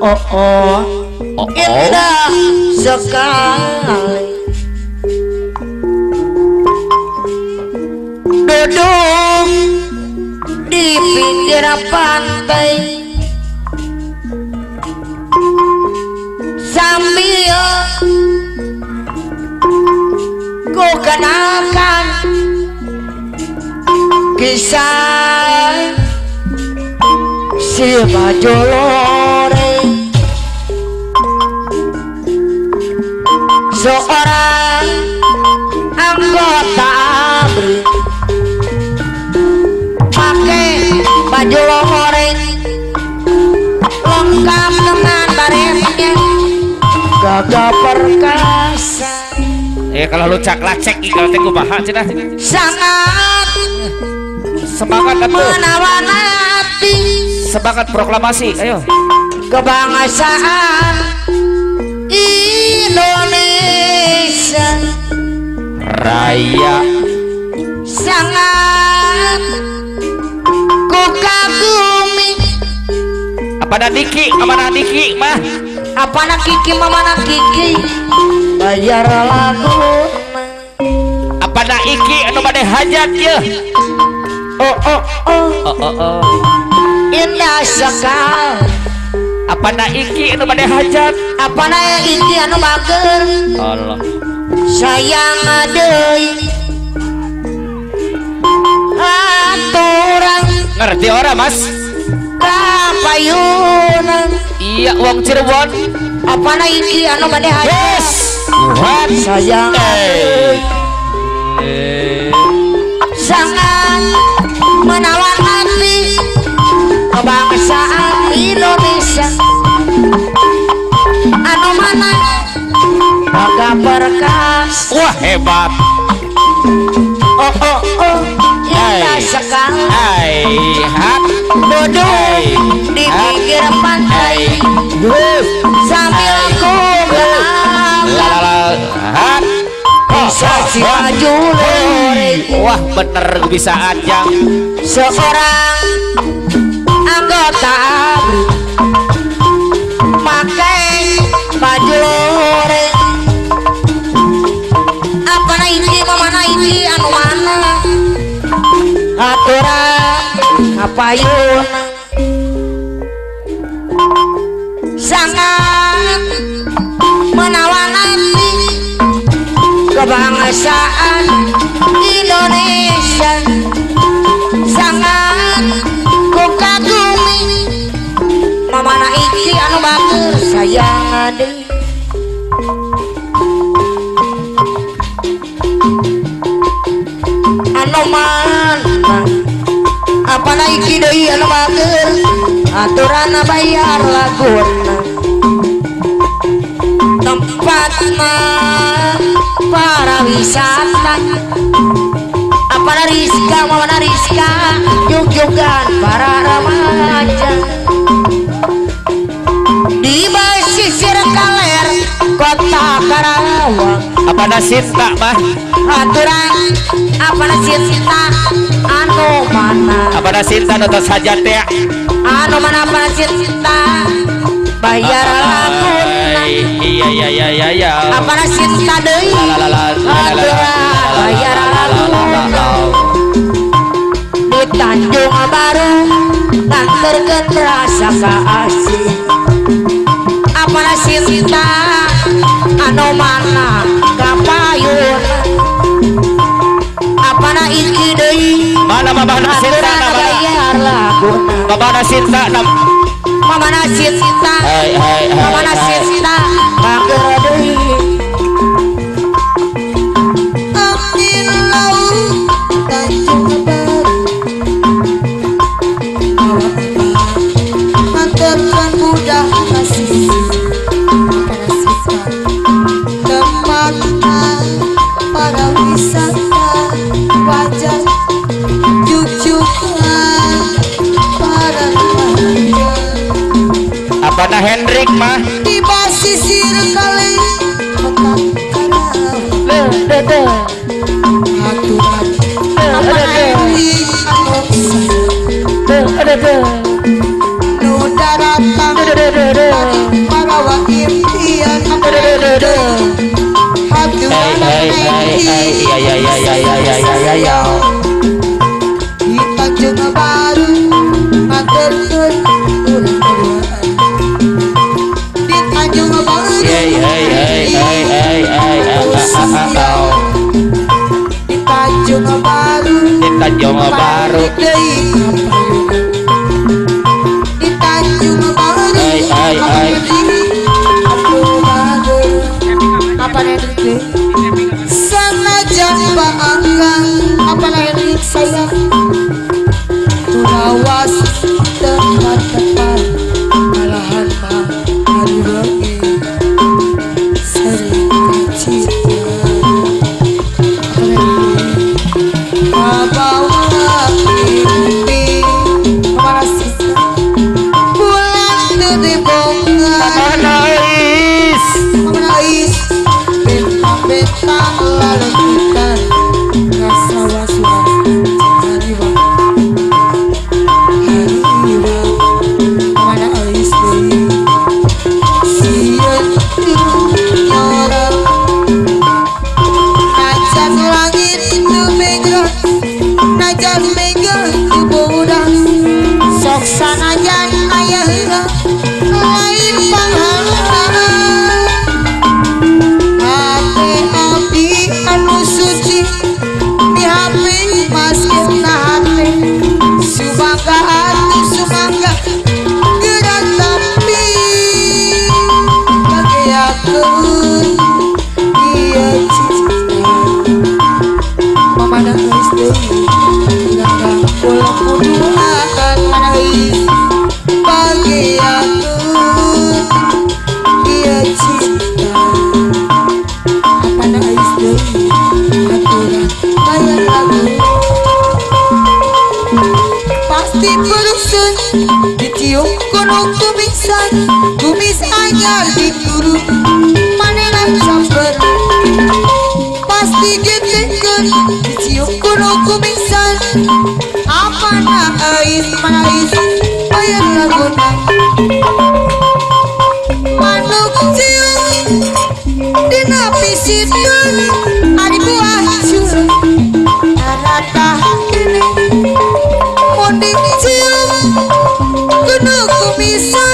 Indah sekali duduk di pinggir pantai sambil ku kenalkan kisah si baju loreng, seorang anggota ABRI pakai baju loreng lengkap dengan baretnya gagah perkasa. Kalau lu cak-lacek kalau teh kumaha cenah sangat semangat atuh menawan hati, semangat proklamasi ayo kebangsaan Indonesia Raya. sangat ku kagumi. Apa Diki mah Apana Kiki mamana Kiki bayar lagu apa Iki anu bade hajat ya. Indah sekali Apa Iki anu bade hajat. apana Iki anu bager Allah sayang deui aturan ngerti ora Mas? kapayunan Iya uang Cirebon. apana Iki anu bade hajat Tuhan sayang sangat menawan hati kebangsaan Indonesia anu mana gagah perkasa. Wah hebat. Indah sekali Hat duduk di pinggir pantai sambil aku kenal hat bisa si baju loreng. Wah bener bisa anjang Seorang anggota ABRI pakai baju loreng apana Iki mamana Iki anu mana aturan kapayun sangat menawan hati kebangsaan Indonesia sangat ku kagumi. Mamana Iki anu bager sayang adeui anu mana apana Iki deui anu bager aturan bayar laguna tempatna para wisata apana Rizka mamana Rizka jug-jugan para remaja di basisir kaler kota Karawang. apa Sinta mah Aturan apana Sinta anu mana apa Sinta anu tos hajat teh anu mana apana Sinta bayar laguna iya apana Sinta deui aturan bayar laguna di Tanjung Baru nganterkeun rasa kaasih apana Sinta anu mana kapayun apana Iki deui mana mamana Sinta aturan bayar laguna mamana Sinta mamana Sinta mamana Sinta bager deui angin laut Tanjung Baru nganterkeun budak kasih tempatna para wisata wajar jug-jugan para remaja apa Hendrik mah di basisir kali kota Karawang aturan nu daratang dari ya. Di Tanjung Baru ngaturkeun ulah berduaan. Di Tanjung Baru di Tanjung Baru Di Tanjung Baru di Tanjung Baru apa nih sanajan banggang apa nih saya lawas tepat-tepat malahan mah hari bengi sering cinta bawa mimpi kemana sih bulan dari bongan menangis bentang-bentang lalu kita rasa was-was hari bang mana ais deh sian nyorot najan langit itu mega najan mega itu bodas sok sanajan ayah lain panghala hati abdi anu suci di hati masih hati sumangga atu sumangga gerak tapi bagiakeun dia cinta mama nangis deui nggak pulang kuduaan nangis bagiakeun dia cinta apa nangis deui aturan bayar lagu pasti berusun ditiup kono kumis anyar diguru manena camper pasti getekeun ditiup kono kumisan apa ais bayar laguna manuk cium dina pisikeun ari buah curug aratah ini monding cium kuno kumisan